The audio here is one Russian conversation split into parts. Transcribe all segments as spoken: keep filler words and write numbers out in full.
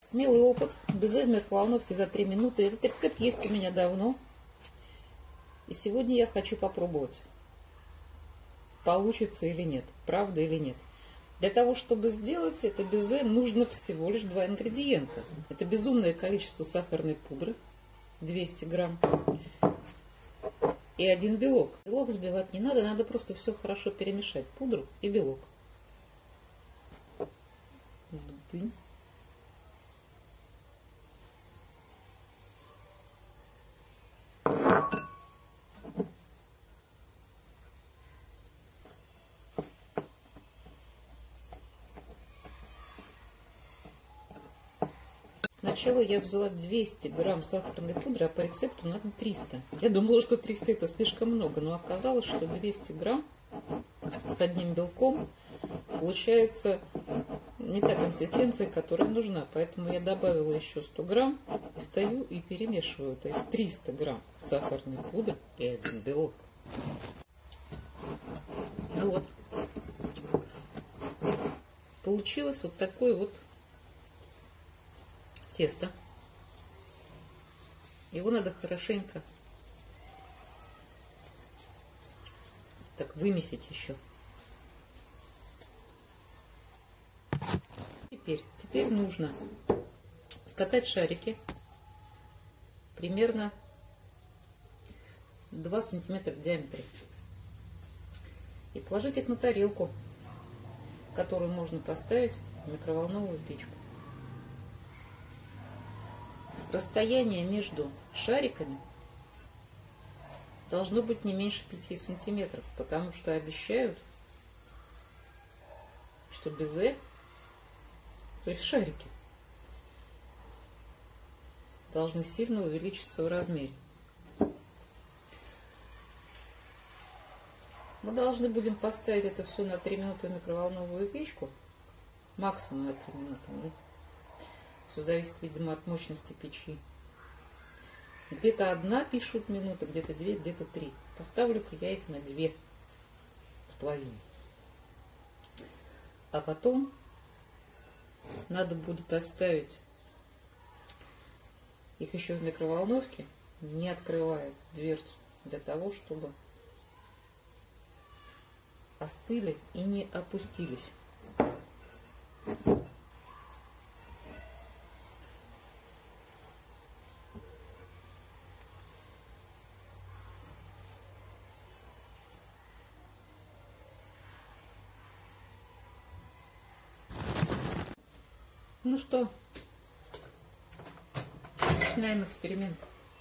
Смелый опыт. Безе в микроволновке за три минуты. Этот рецепт есть у меня давно. И сегодня я хочу попробовать, получится или нет, правда или нет. Для того, чтобы сделать это безе, нужно всего лишь два ингредиента. Это безумное количество сахарной пудры, двести грамм, и один белок. Белок взбивать не надо, надо просто все хорошо перемешать, пудру и белок. Бдынь. Сначала я взяла двести грамм сахарной пудры, а по рецепту надо триста. Я думала, что триста это слишком много, но оказалось, что двести грамм с одним белком получается не та консистенция, которая нужна. Поэтому я добавила еще сто грамм и стою и перемешиваю. То есть триста грамм сахарной пудры и один белок. Ну вот. Получилось вот такое вот тесто. Его надо хорошенько так вымесить еще. Теперь, теперь нужно скатать шарики примерно два сантиметра в диаметре и положить их на тарелку, которую можно поставить в микроволновую печку. Расстояние между шариками должно быть не меньше пяти сантиметров, потому что обещают, что безе, то есть шарики, должны сильно увеличиться в размере. Мы должны будем поставить это все на три минуты в микроволновую печку, максимум на три минуты. Все зависит, видимо, от мощности печи. Где-то одна пишут минута, где-то две, где-то три. Поставлю-ка я их на две с половиной. А потом надо будет оставить их еще в микроволновке, не открывая дверцу, для того, чтобы остыли и не опустились. Ну что, начинаем эксперимент.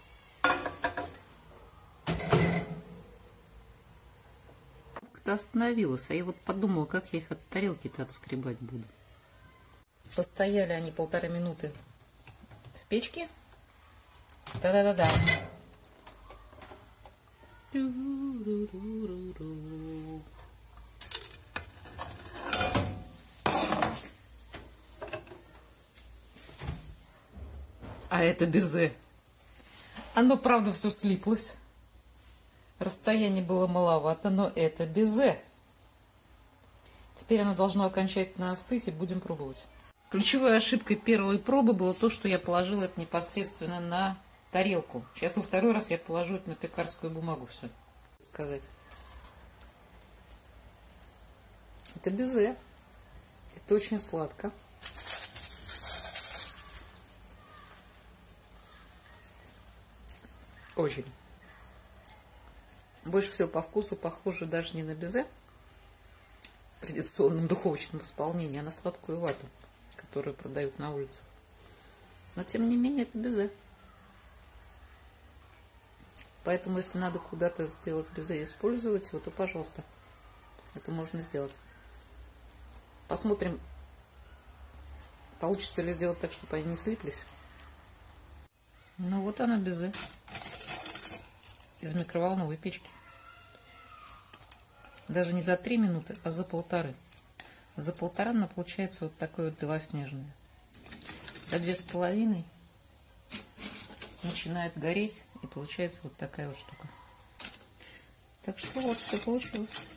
Как-то остановилась, а я вот подумала, как я их от тарелки-то отскребать буду. Постояли они полторы минуты в печке. Да-да-да-да. А это безе. Оно, правда, все слиплось. Расстояние было маловато, но это безе. Теперь оно должно окончательно остыть, и будем пробовать. Ключевой ошибкой первой пробы было то, что я положила это непосредственно на тарелку. Сейчас во второй раз я положу это на пекарскую бумагу. Все сказать. Это безе. Это очень сладко. Очень. Больше всего по вкусу похоже даже не на безе в традиционном духовочном исполнении, а на сладкую вату, которую продают на улице. Но тем не менее это безе. Поэтому если надо куда-то сделать безе и использовать его, то пожалуйста, это можно сделать. Посмотрим, получится ли сделать так, чтобы они не слиплись. Ну вот она безе. Из микроволновой печки. Даже не за три минуты, а за полторы. За полтора она получается вот такое вот белоснежное. За две с половиной начинает гореть, и получается вот такая вот штука. Так что вот, все получилось.